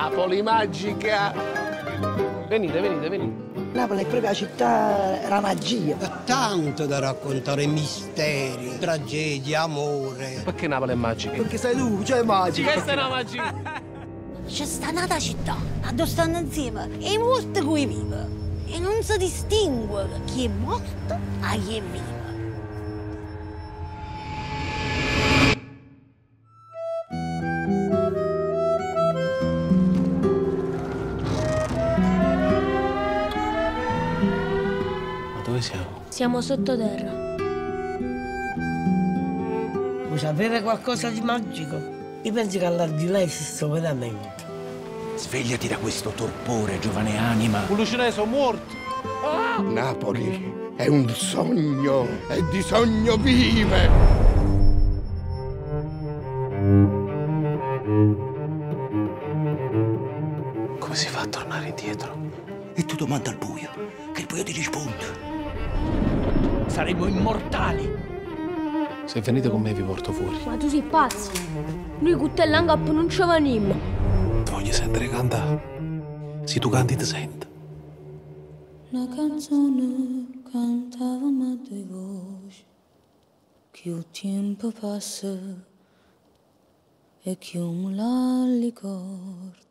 Napoli magica! Venite, venite, venite. Napoli è proprio la città della magia. Ha tanto da raccontare, misteri, tragedie, amore. Perché Napoli è magica? Perché sei tu, cioè magica. Questa è una magia! C'è sta nata città, dove stanno insieme e i morti con i vivi. E non si distingue chi è morto da chi è vivo. Ma dove siamo? Siamo sottoterra. Vuoi sapere qualcosa di magico? Io penso che all'aldilà esiste veramente. Svegliati da questo torpore, giovane anima. Pulcinei sono morti! Napoli è un sogno e di sogno vive. Come si fa a tornare indietro? E tu domanda al buio, che il buio ti risponde. Saremo immortali. Se venite con me vi porto fuori. Ma tu sei pazzo? Noi con te l'angap non ci venimmo. Ti voglio sentire cantare. Se tu canti ti sento. Una canzone cantavamo a due voci, che il tempo passa e che un la ricorda.